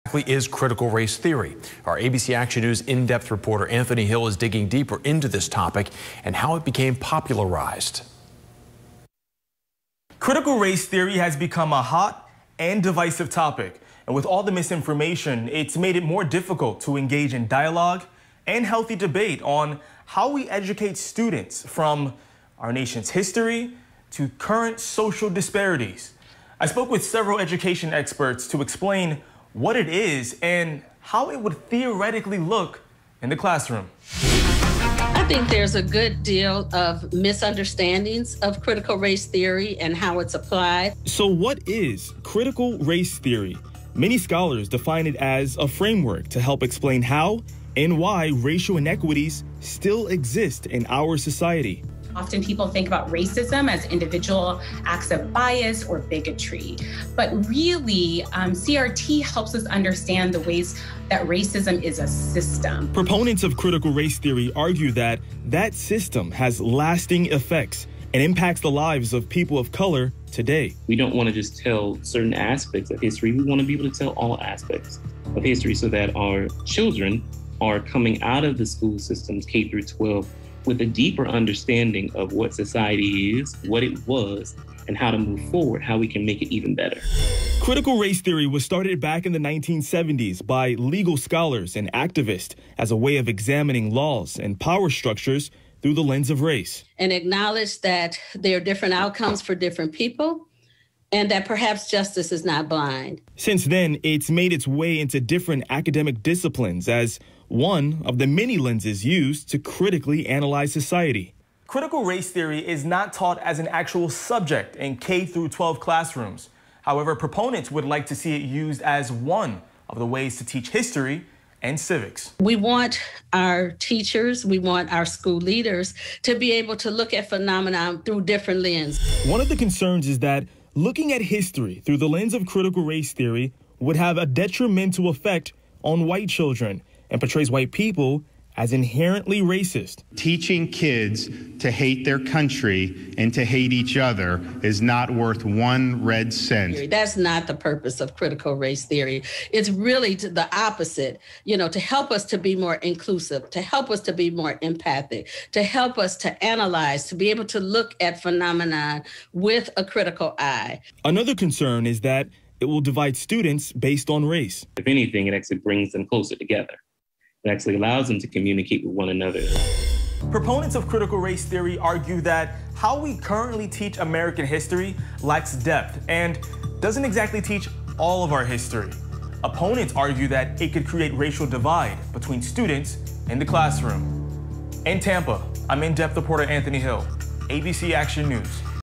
Is critical race theory? Our ABC Action News in-depth reporter Anthony Hill is digging deeper into this topic and how it became popularized. Critical race theory has become a hot and divisive topic, and with all the misinformation, it's made it more difficult to engage in dialogue and healthy debate on how we educate students from our nation's history to current social disparities. I spoke with several education experts to explain what it is and how it would theoretically look in the classroom. I think there's a good deal of misunderstandings of critical race theory and how it's applied. So what is critical race theory? Many scholars define it as a framework to help explain how and why racial inequities still exist in our society. Often people think about racism as individual acts of bias or bigotry, but really CRT helps us understand the ways that racism is a system. Proponents of critical race theory argue that that system has lasting effects and impacts the lives of people of color today. We don't want to just tell certain aspects of history. We want to be able to tell all aspects of history so that our children are coming out of the school systems, K through 12, with a deeper understanding of what society is, what it was, and how to move forward, how we can make it even better. Critical race theory was started back in the 1970s by legal scholars and activists as a way of examining laws and power structures through the lens of race. And acknowledge that there are different outcomes for different people and that perhaps justice is not blind. Since then, it's made its way into different academic disciplines as one of the many lenses used to critically analyze society. Critical race theory is not taught as an actual subject in K through 12 classrooms. However, proponents would like to see it used as one of the ways to teach history and civics. We want our teachers, we want our school leaders to be able to look at phenomena through different lenses. One of the concerns is that looking at history through the lens of critical race theory would have a detrimental effect on white children and portrays white people as inherently racist. Teaching kids to hate their country and to hate each other is not worth one red cent. That's not the purpose of critical race theory. It's really the opposite, to help us to be more inclusive, to help us to be more empathic, to help us to analyze, to be able to look at phenomena with a critical eye. Another concern is that it will divide students based on race. If anything, it actually brings them closer together. It actually allows them to communicate with one another. Proponents of critical race theory argue that how we currently teach American history lacks depth and doesn't exactly teach all of our history. Opponents argue that it could create racial divide between students in the classroom. In Tampa, I'm in-depth reporter Anthony Hill, ABC Action News.